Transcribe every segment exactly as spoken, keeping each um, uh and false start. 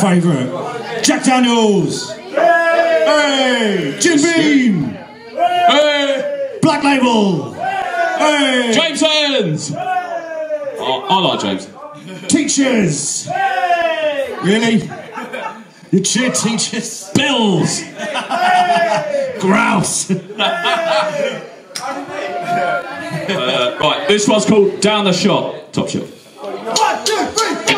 favourite. Jack Daniels. Hey! Jim Beam. Hey! Black Label. Hey! James Irons. Oh, I like James. Teachers. Really? You cheer teachers? Bills. Grouse. Uh, right, this one's called Down the Shot. Top Shelf. One, two, three, four.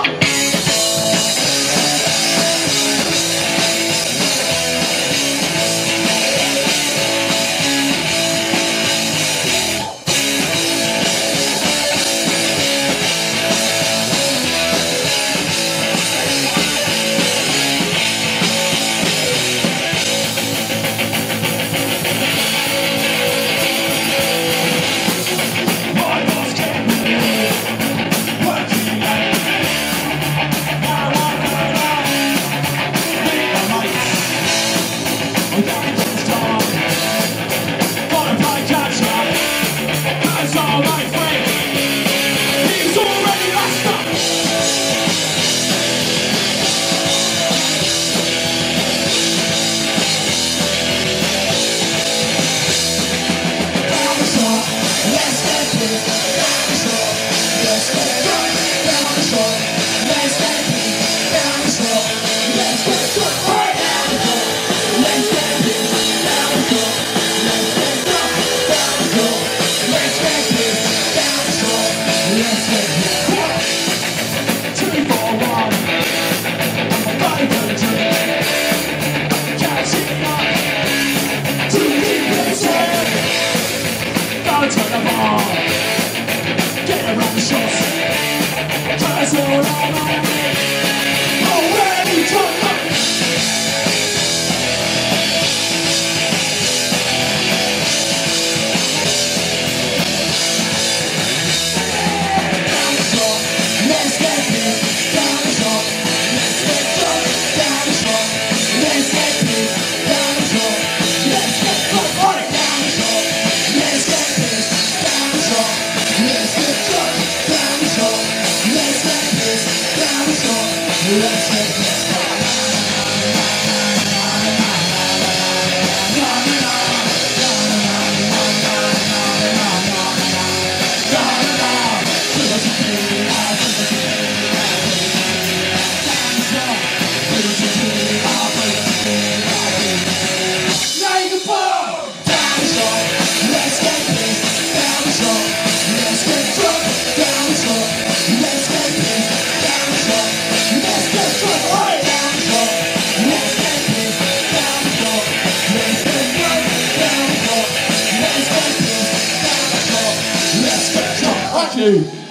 Two.